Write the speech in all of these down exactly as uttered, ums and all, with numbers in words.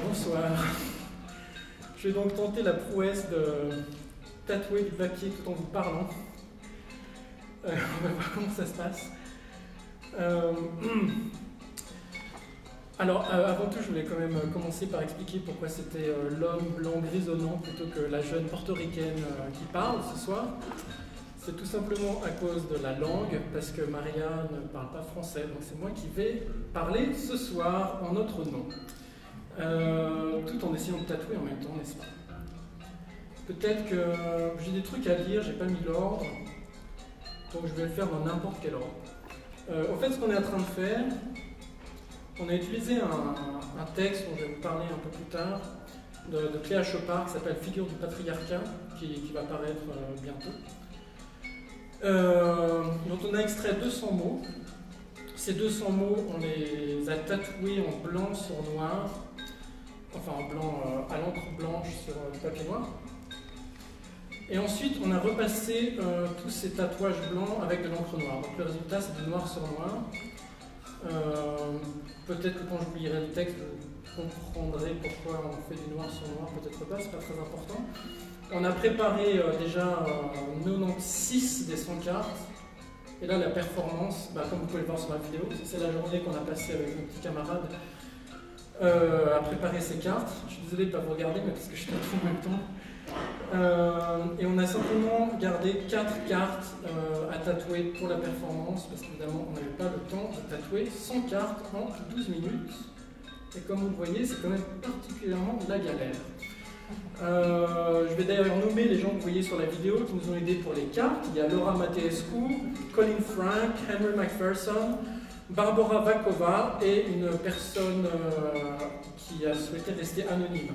bonsoir. Je vais donc tenter la prouesse de tatouer du papier tout en vous parlant. Euh, on va voir comment ça se passe. Euh, alors, euh, avant tout, je voulais quand même commencer par expliquer pourquoi c'était euh, l'homme blanc grisonnant plutôt que la jeune portoricaine euh, qui parle ce soir. C'est tout simplement à cause de la langue, parce que Maria ne parle pas français, donc c'est moi qui vais parler ce soir en notre nom. Euh, tout en essayant de tatouer en même temps, n'est-ce pas? Peut-être que j'ai des trucs à dire, j'ai pas mis l'ordre, donc je vais le faire dans n'importe quel ordre. Euh, en fait, ce qu'on est en train de faire, on a utilisé un, un texte dont je vais vous parler un peu plus tard, de, de Cléa Chopard, qui s'appelle Figure du patriarcat, qui, qui va paraître euh, bientôt. Euh, dont on a extrait deux cents mots. Ces deux cents mots, on les a tatoués en blanc sur noir, enfin en blanc euh, à l'encre blanche sur euh, du papier noir. Et ensuite, on a repassé euh, tous ces tatouages blancs avec de l'encre noire. Donc le résultat, c'est du noir sur noir. Euh, Peut-être que quand je vous lirai le texte, vous comprendrez pourquoi on fait du noir sur noir, peut-être pas, c'est pas très important. On a préparé euh, déjà euh, quatre-vingt-seize des cent cartes. Et là, la performance, bah, comme vous pouvez le voir sur la vidéo, c'est la journée qu'on a passée avec nos petits camarades euh, à préparer ces cartes. Je suis désolé de ne pas vous regarder, mais parce que je tatoue en même temps. Euh, et on a simplement gardé quatre cartes euh, à tatouer pour la performance, parce qu'évidemment, on n'avait pas le temps de tatouer cent cartes en douze minutes. Et comme vous le voyez, c'est quand même particulièrement de la galère. Euh, je vais d'ailleurs nommer les gens que vous voyez sur la vidéo qui nous ont aidés pour les cartes. Il y a Laura Mateescu, Colin Frank, Henry McPherson, Barbara Vakova et une personne euh, qui a souhaité rester anonyme.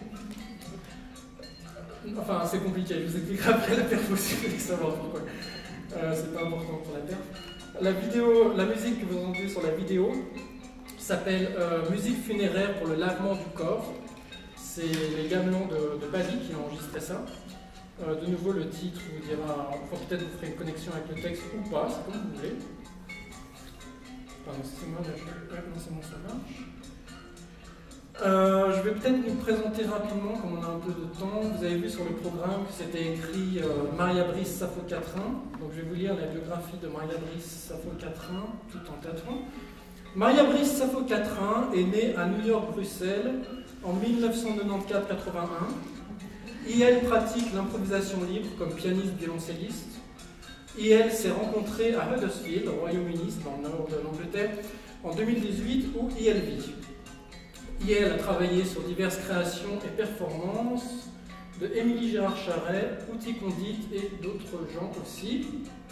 Enfin, c'est compliqué, je vous expliquerai après la perf si vous voulez savoir pourquoi. Euh, c'est pas important pour la perf. La vidéo, la musique que vous entendez sur la vidéo s'appelle euh, Musique funéraire pour le lavement du corps. C'est les gamelons de, de Bali qui ont enregistré ça. Euh, de nouveau, le titre vous dira, enfin, peut-être vous ferez une connexion avec le texte ou pas, c'est comme vous voulez. Pardon, c'est moi, là, je... ouais, non, c'est bon, ça marche. Euh, je vais peut-être nous présenter rapidement, comme on a un peu de temps. Vous avez vu sur le programme que c'était écrit euh, Maria Brice Sappho-Quatrain. Donc je vais vous lire la biographie de Maria Brice Sappho-Quatrain tout en tatouant. Maria Brice Sappho-Quatrain est née à New York-Bruxelles en mille neuf cent quatre-vingt-quatorze quatre-vingt-un. Et elle pratique l'improvisation libre comme pianiste violoncelliste. Et elle s'est rencontrée à Huddersfield, au Royaume-Uni, dans le nord de l'Angleterre, en deux mille dix-huit, où I L vit. Et elle a travaillé sur diverses créations et performances de Émilie Gérard Charret, Outil Condite et d'autres gens aussi.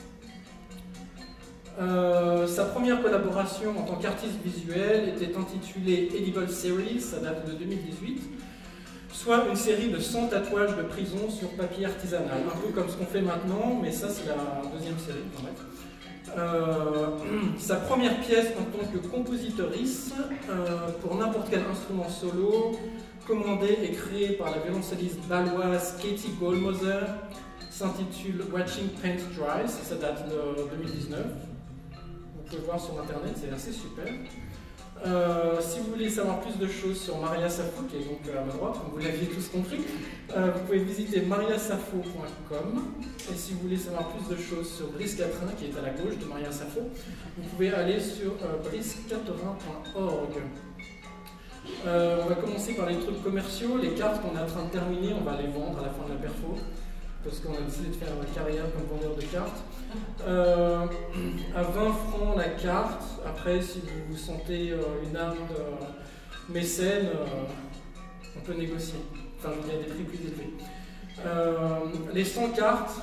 Euh, sa première collaboration en tant qu'artiste visuel était intitulée Edible Series, ça date de deux mille dix-huit, soit une série de cent tatouages de prison sur papier artisanal, un peu comme ce qu'on fait maintenant, mais ça c'est la deuxième série. En fait. Euh, sa première pièce en tant que compositrice euh, pour n'importe quel instrument solo, commandée et créée par la violoncelliste bâloise Katie Goldmoser, s'intitule Watching Paint Dry, ça date de deux mille dix-neuf. Vous pouvez voir sur internet, c'est assez super. Euh, si vous voulez savoir plus de choses sur Maria Sappho, qui est donc à ma droite, comme vous l'aviez tous compris, euh, vous pouvez visiter maria sappho point com. Et si vous voulez savoir plus de choses sur Brice Quatrain, qui est à la gauche de Maria Sappho, vous pouvez aller sur euh, brice quatrain point org. Euh, on va commencer par les trucs commerciaux. Les cartes qu'on est en train de terminer, on va les vendre à la fin de la perfo, parce qu'on a décidé de faire une carrière comme vendeur de cartes. Euh, à vingt francs la carte. Après, si vous vous sentez euh, une âme de mécène, euh, on peut négocier. Enfin, je veux dire des prix plus élevés. Euh, les cent cartes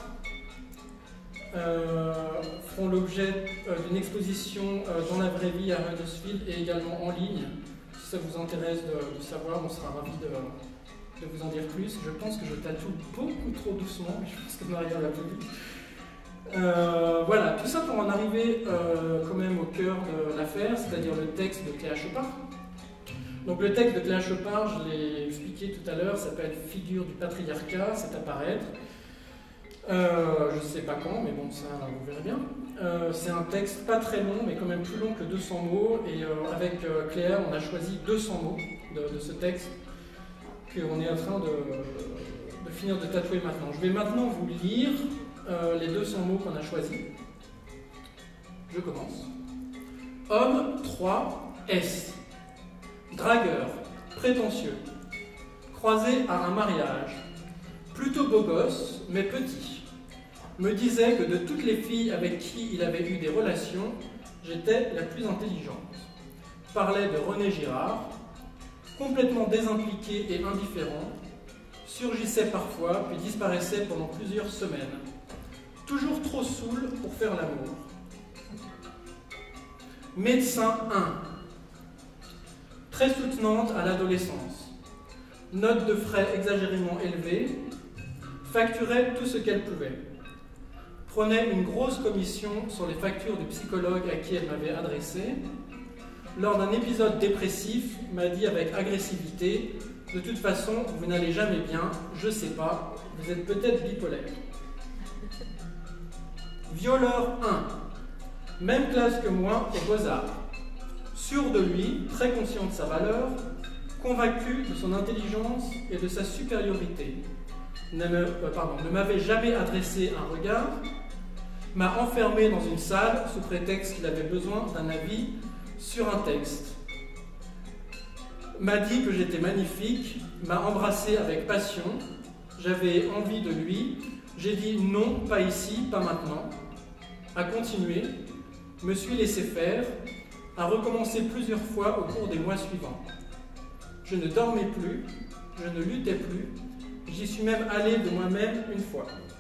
euh, feront l'objet euh, d'une exposition euh, dans la vraie vie à Huddersfield et également en ligne. Si ça vous intéresse de, de savoir, on sera ravis de, de vous en dire plus. Je pense que je tatoue beaucoup trop doucement, mais je pense que Maria va plus vite. Euh, voilà, tout ça pour en arriver euh, quand même au cœur de l'affaire, c'est-à-dire le texte de Cléa Chopard. Donc le texte de Cléa Chopard, je l'ai expliqué tout à l'heure, s'appelle Figure du patriarcat, c'est à paraître. Euh, je ne sais pas quand, mais bon, ça vous verrez bien. Euh, c'est un texte pas très long, mais quand même plus long que deux cents mots, et euh, avec euh, Cléa, on a choisi deux cents mots de, de ce texte qu'on est en train de, de finir de tatouer maintenant. Je vais maintenant vous lire euh, les deux cents mots qu'on a choisis. Je commence. Homme trois S. Dragueur, prétentieux, croisé à un mariage, plutôt beau gosse, mais petit. Me disait que de toutes les filles avec qui il avait eu des relations, j'étais la plus intelligente. Parlait de René Girard, complètement désimpliqué et indifférent, surgissait parfois puis disparaissait pendant plusieurs semaines. Toujours trop saoul pour faire l'amour. Médecin un. Très soutenante à l'adolescence. Note de frais exagérément élevée. Facturait tout ce qu'elle pouvait. Prenait une grosse commission sur les factures du psychologue à qui elle m'avait adressé. Lors d'un épisode dépressif, m'a dit avec agressivité « De toute façon, vous n'allez jamais bien, je sais pas, vous êtes peut-être bipolaire. » Violeur un. Même classe que moi aux Beaux-Arts. Sûr de lui, très conscient de sa valeur, convaincu de son intelligence et de sa supériorité. Ne me, euh, pardon, ne m'avait jamais adressé un regard, m'a enfermé dans une salle sous prétexte qu'il avait besoin d'un avis sur un texte. M'a dit que j'étais magnifique, m'a embrassé avec passion, j'avais envie de lui, j'ai dit non, pas ici, pas maintenant, a continué, me suis laissé faire, a recommencé plusieurs fois au cours des mois suivants. Je ne dormais plus, je ne luttais plus, j'y suis même allé de moi-même une fois.